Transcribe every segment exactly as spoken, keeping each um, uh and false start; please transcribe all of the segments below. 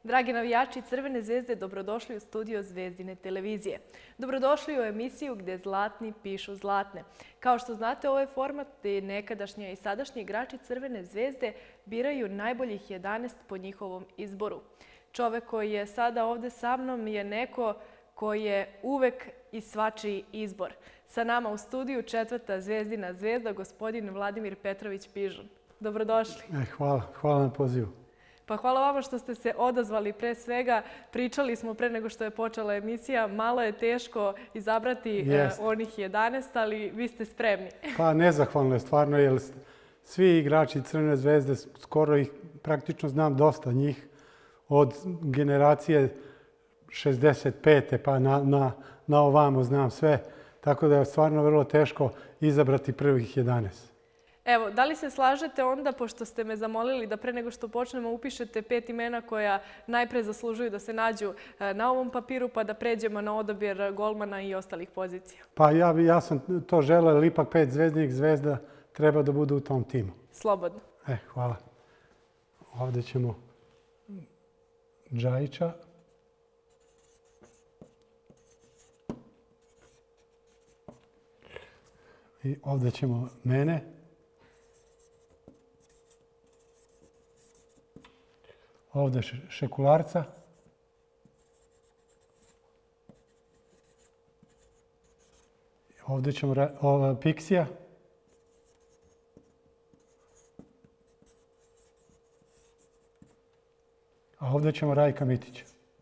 Dragi navijači Crvene zvezde, dobrodošli u studio Zvezdine televizije. Dobrodošli u emisiju gdje zlatni pišu zlatne. Kao što znate, ovo je format gdje nekadašnji i sadašnji igrači Crvene zvezde biraju najboljih jedanaest po njihovom izboru. Čovek koji je sada ovdje sa mnom je neko koji je uvek i svačiji izbor. Sa nama u studiju četvrta Zvezdina zvezda, gospodin Vladimir Petrović Pižon. Dobrodošli. Hvala, hvala na pozivu. Pa hvala vama što ste se odazvali. Pre svega, pričali smo pre nego što je počela emisija, malo je teško izabrati onih jedanaest, ali vi ste spremni. Pa nezahvalno je stvarno, jer svi igrači Crvene zvezde, skoro ih praktično znam dosta njih, od generacije šezdeset pete pa na ovamo znam sve, tako da je stvarno vrlo teško izabrati prvih jedanaest. Evo, da li se slažete onda, pošto ste me zamolili da pre nego što počnemo upišete pet imena koja najpre zaslužuju da se nađu na ovom papiru, pa da pređemo na odabir golmana i ostalih pozicija? Pa ja sam to želeo, ali ipak pet zvezdinih zvezda treba da budu u tom timu. Slobodno. E, hvala. Ovdje ćemo Džajića. I ovdje ćemo mene. Ovdje Šekularca. Ovdje ćemo Piksija. A ovdje ćemo Rajka Mitića.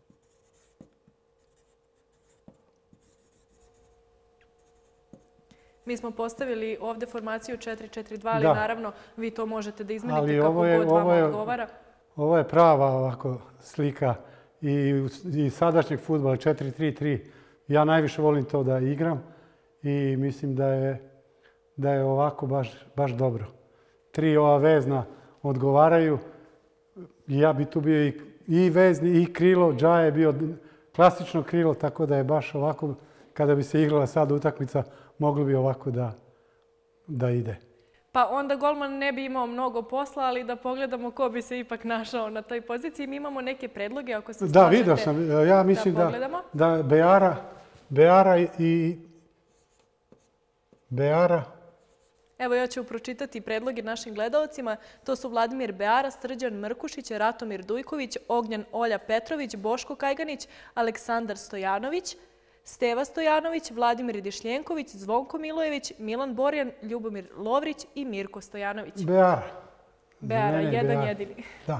Mi smo postavili ovdje formaciju četiri četiri dva, ali naravno vi to možete da izmenite kako god vama odgovara. Ovo je prava ovako slika i sadašnjeg fudbala četiri tri tri. Ja najviše volim to da igram i mislim da je ovako baš dobro. Tri ova vezna odgovaraju. Ja bi tu bio i vezni i krilo. Džaja je bio klasično krilo, tako da je baš ovako, kada bi se igrala sad utakmica, moglo bi ovako da ide. Pa onda golman ne bi imao mnogo posla, ali da pogledamo ko bi se ipak našao na toj poziciji. Mi imamo neke predloge, ako se slažete. Da, vidio sam. Ja mislim da Beara i Beara... Evo, ja ću pročitati predloge našim gledalcima. To su Vladimir Beara, Srđan Mrkušić, Ratomir Dujković, Ognjan Olja Petrović, Boško Kajganić, Aleksandar Stojanović, Steva Stojanović, Vladimir Dišljenković, Zvonko Milojević, Milan Borjan, Ljubomir Lovrić i Mirko Stojanović. Beara. Beara, jedan jedini. Da.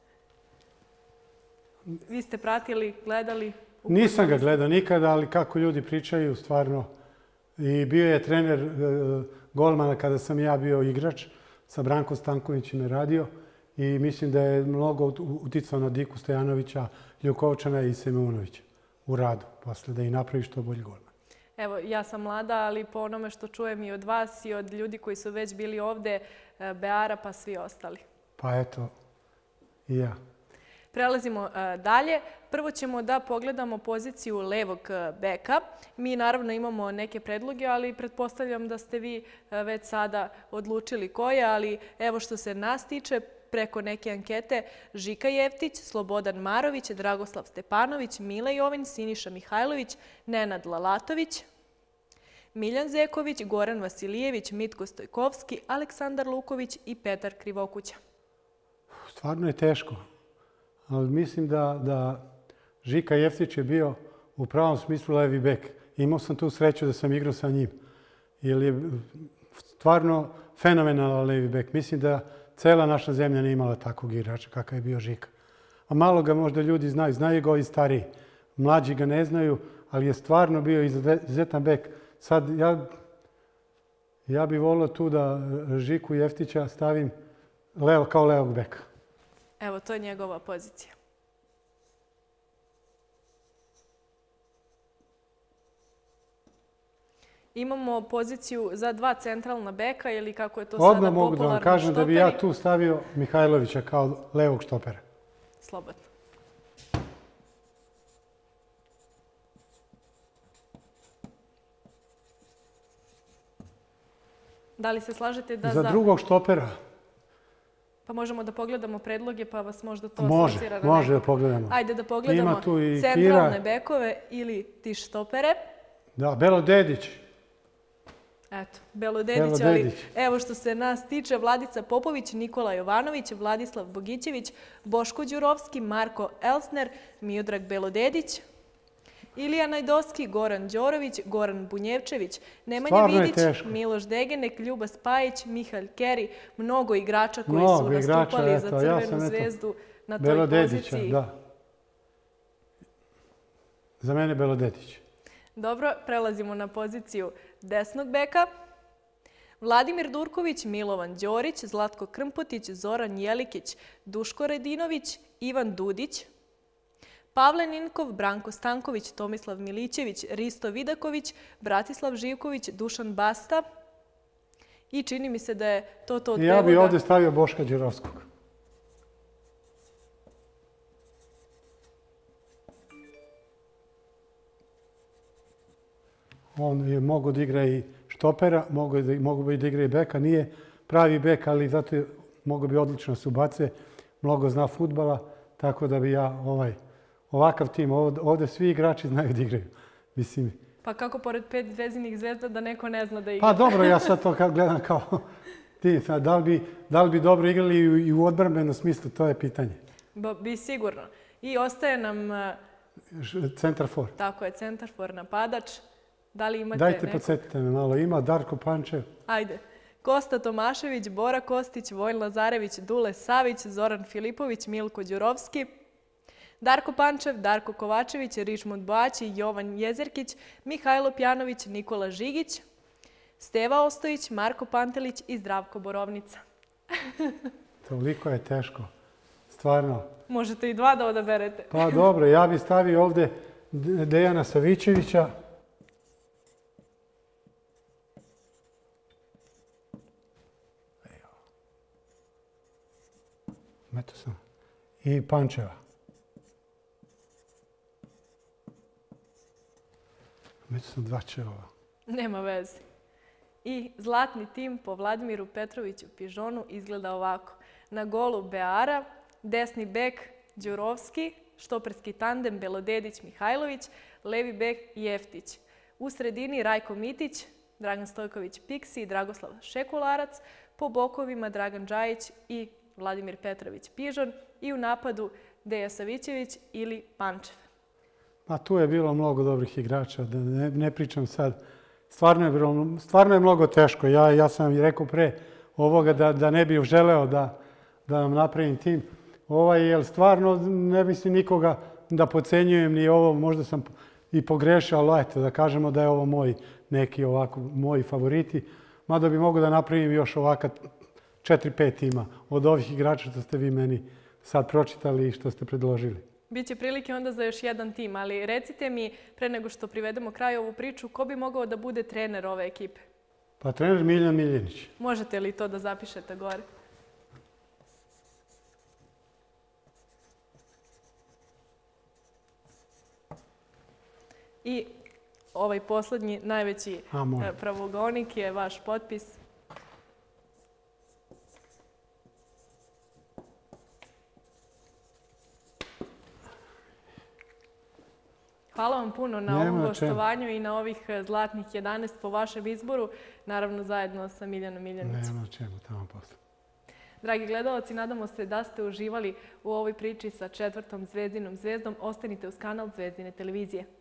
Vi ste pratili, gledali? Nisam ga gledao nikada, ali kako ljudi pričaju, stvarno. I bio je trener golmana kada sam ja bio igrač. Sa Brankom Stankovićem je radio. I mislim da je mnogo uticao na Diku Stojanovića, Ljukovčana i Semeunovića u radu, posle da i napravi što bolji golman. Evo, ja sam mlada, ali po onome što čujem i od vas i od ljudi koji su već bili ovde, Beara pa svi ostali. Pa eto, i ja. Prelazimo dalje. Prvo ćemo da pogledamo poziciju levog beka. Mi naravno imamo neke predloge, ali pretpostavljam da ste vi već sada odlučili koje, ali evo što se nas tiče, preko neke ankete, Žika Jeftić, Slobodan Marović, Dragoslav Stepanović, Mile Jovin, Siniša Mihajlović, Nenad Lalatović, Miljan Zeković, Goran Vasilijević, Mitko Stojkovski, Aleksandar Luković i Petar Krivokuća. Stvarno je teško, ali mislim da Žika Jeftić je bio u pravom smislu levi bek. Imao sam tu sreću da sam igrao sa njim, jer je stvarno fenomenalan levi bek. Mislim da cela naša zemlja nije imala takvog igrača kakav je bio Žika. A malo ga možda ljudi znaju, znaju ga i stariji. Mlađi ga ne znaju, ali je stvarno bio izuzetan bek. Sad, ja bih volio tu da Žiku Jeftića stavim kao levog beka. Evo, to je njegova pozicija. Imamo poziciju za dva centralna beka ili kako je to sada popularno štoperi. Odmah mogu da vam kažem da bi ja tu stavio Mihajlovića kao levog štopera. Slobodno. Da li se slažete da za... Za drugog štopera Pa možemo da pogledamo predloge, pa vas možda to Može, asocira na može da nekog. pogledamo. Ajde da pogledamo Ima tu i centralne Kira. bekove ili ti štopere. Da, Belo Dedić. Eto, Belo Dedić, Belo ali Dedić. evo što se nas tiče, Vladica Popović, Nikola Jovanović, Vladislav Bogićević, Boško Đurovski, Marko Elsner, Miodrag Belo Dedić, Ilija Najdovski, Goran Đorović, Goran Bunjevčević, Nemanja Stvarno je Vidić, teško. Miloš Degenek, Ljuba Spajić, Mihalj Keri, mnogo igrača koji Mnogo su igrača, nastupali za eto, ja Crvenu sam, eto, zvezdu na toj Belo Dedića, poziciji. da. Za mene Belo Dedić. Dobro, prelazimo na poziciju desnog beka. Vladimir Durković, Milovan Đorić, Zlatko Krmpotić, Zoran Jelikić, Duško Redinović, Ivan Dudić, Pavle Ninkov, Branko Stanković, Tomislav Milićević, Risto Vidaković, Bratislav Živković, Dušan Basta i čini mi se da je to to od I ja bih predloga. ovdje stavio Boška Đurovskog. On je mogao da igra i štopera, mogao da, mogao bi da igra i beka. Nije pravi bek, ali zato je, mogao bi odlično se ubace. Mnogo zna fudbala, tako da bi ja ovaj, ovakav tim, ovdje, ovdje svi igrači znaju da igraju. Mislim, Pa kako pored pet zvezdinih zvezda da neko ne zna da igra? pa dobro, ja sad to kao gledam kao tim. Da li bi, da li bi dobro igrali i u, i u odbrambenom smislu, to je pitanje. Ba, bi sigurno. I ostaje nam, uh, Centar for. tako je, centarfor napadač. Da li imate Dajte, neko? podsjetite me malo. Ima Darko Pančev. Ajde. Kosta Tomašević, Bora Kostić, Vojn Lazarević, Dule Savić, Zoran Filipović, Milko Đurovski, Darko Pančev, Darko Kovačević, Ričmund Boaći, Jovan Jezerkić, Mihajlo Pjanović, Nikola Žigić, Steva Ostojić, Marko Pantelić i Zdravko Borovnica. Toliko je teško. Stvarno. Možete i dva da odaberete. Pa dobro, ja bih stavio ovdje Dejana Savićevića. Meto sam. I Pančeva. Meto sam dva čevova. Nema veze. I zlatni tim po Vladimiru Petroviću Pižonu izgleda ovako. Na golu Beara, desni bek Đurovski, štoperski tandem Belodedić Mihajlović, levi bek Jeftić. U sredini Rajko Mitić, Dragan Stojković Piksi i Dragoslav Šekularac, po bokovima Dragan Džajić i Vladimir Petrović Pižon i u napadu Deja Savićević ili Pančev. Pa tu je bilo mnogo dobrih igrača, da ne, ne pričam sad. Stvarno je, bilo, stvarno je mnogo teško. Ja, ja sam i rekao pre ovoga da, da ne bih želeo da, da nam napravim tim. Ovaj, jer stvarno ne mislim nikoga da pocenjujem ni ovo, možda sam i pogrešio, ali eto, da kažemo da je ovo moj neki ovako, moji favoriti. Mada bi mogo da napravim još ovaka četiri pet tima od ovih igrača što ste vi meni sad pročitali i što ste predložili. Biće prilike onda za još jedan tim, ali recite mi, pre nego što privedemo kraj ovu priču, ko bi mogao da bude trener ove ekipe? Pa trener Miljan Miljenić. Možete li to da zapišete gore? I ovaj poslednji, najveći A, može. e, pravogonik je vaš potpis. Hvala vam puno na Nema ovom na čemu. gostovanju i na ovih e, zlatnih jedanaest po vašem izboru, naravno zajedno sa Miljanom Miljanićem. Nema čemu, tamo posle. Dragi gledalci, nadamo se da ste uživali u ovoj priči sa četvrtom Zvezdinom zvezdom. Ostanite uz kanal Zvezdine televizije.